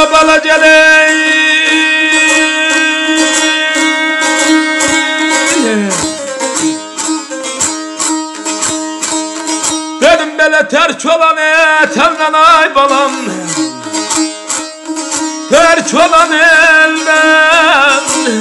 bala geley dedim böyle terç olan etemden ay balam terç olan elden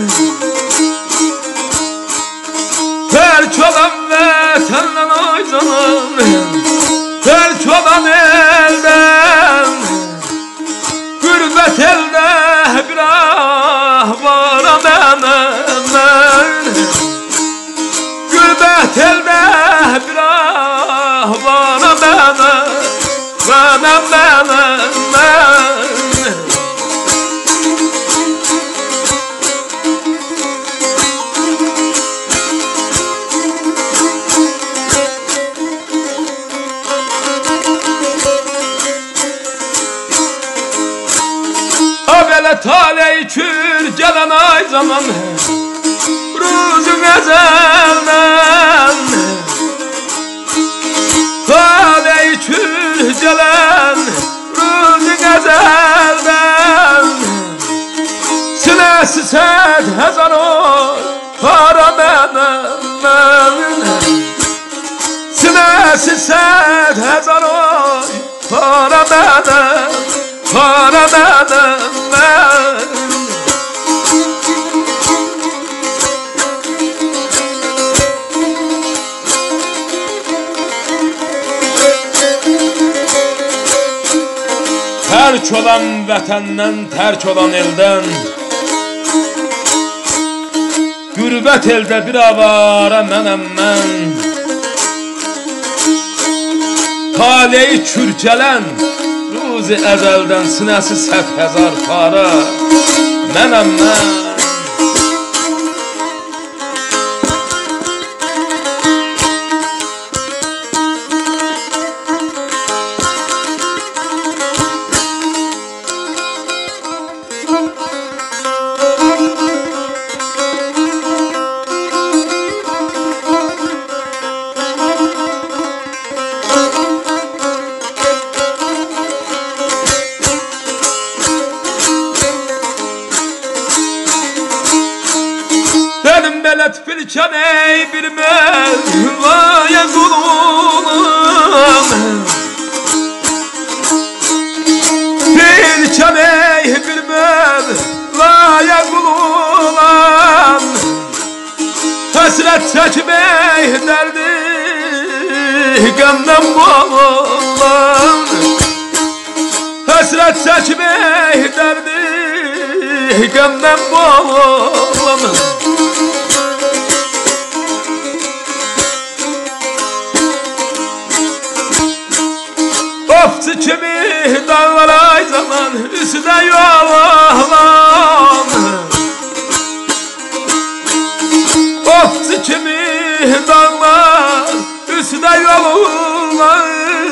terç olan etemden ay canım terç olan elden gurbet elde bir ahvara benem gurbet elde bir ahvara benem böyle tale-i kür gelen ay zaman ruzun ezelden tale-i kür gelen ruzun ezelden sinesi sed hezar oy para benem sinesi sed hezar oy para benem para benem terç olan vatenden, terç olan elden gurbet elde bir avara menem men tale-i kürkelen ruzi ezelden sinesi 100 000 para menem men belet bir çaney bir mevlaya kulum bir çaney bir mevlaya kulum hasret çekmey derdi gamdan boğulan hasret çekmey derdi gamdan boğulan Ofçu kimi dağlar ay zaman üstüne yuvalan Ofçu kimi dağlar üstüne yuvalan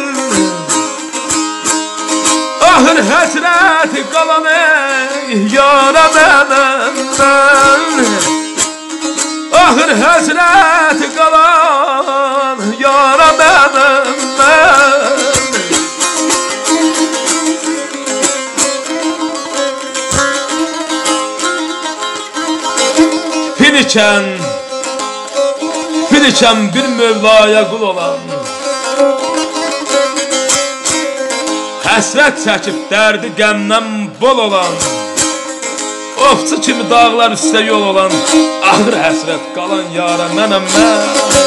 Ahır hasret kalan ey yara benem Ahır hasret kalan yara benem Finiken bir Mevla'ya kul olan Həsrət çəkib dərdi qəmdən bol olan Ofçu kimi dağlar üstə yol olan Ağır həsrət qalan yara mənəm mən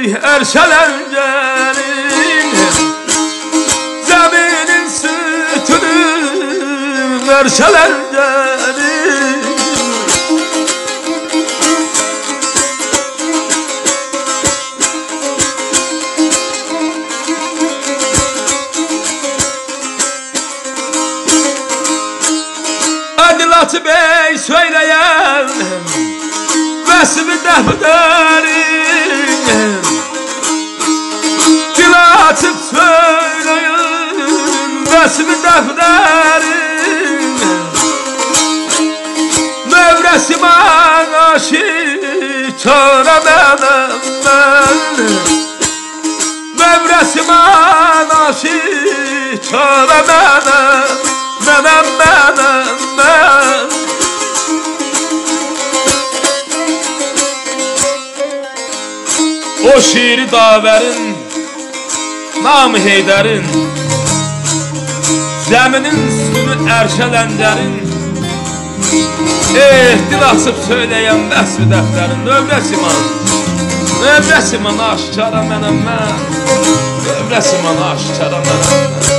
erşelengenin zeminin sütünü erşelengenin Adilatı Bey söyleyen Vesmi defterin Dil açıp söyleyin Vesmi defterin Mevresim aşikâre menem Mevresim aşikâre menem O şiiri daverin Namı Heydərin Zeminin üstünü erşelənlərin Dil açıb söyləyən vəsmi dəftərin Növrəsiman aşkara mənəm mən Növrəsiman aşkara mənəm mən